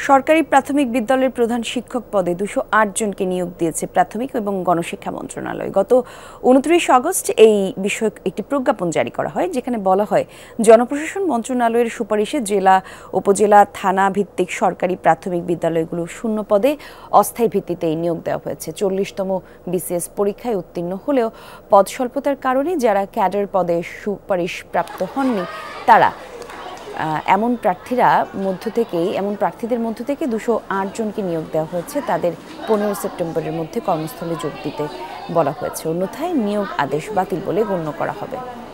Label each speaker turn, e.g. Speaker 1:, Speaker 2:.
Speaker 1: সরকারি প্রাথমিক বিদ্যালয়ের প্রধান শিক্ষক পদে 208 জনকে নিয়োগ দিয়েছে প্রাথমিক এবং গণশিক্ষা মন্ত্রণালয়। গত 29 আগস্ট এই বিষয়ক একটি প্রজ্ঞাপন জারি করা হয়, যেখানে বলা হয় জনপ্রশাসন মন্ত্রণালয়ের সুপারিশে জেলা, উপজেলা, থানা ভিত্তিক সরকারি প্রাথমিক বিদ্যালয়গুলো শূন্য পদে অস্থায়ী ভিত্তিতে নিয়োগ দেওয়া হয়েছে। 40তম বিসিএস পরীক্ষায় উত্তীর্ণ হলেও পদ স্বল্পতার কারণে যারা ক্যাডার পদে সুপারিশ প্রাপ্ত হননি তারা এমন প্রার্থীদের মধ্য থেকে 208 জনকে নিয়োগ দেওয়া হয়েছে। তাদের 15 সেপ্টেম্বরের মধ্যে কর্মস্থলে যোগ দিতে বলা হয়েছে, অন্যথায় নিয়োগ আদেশ বাতিল বলে গণ্য করা হবে।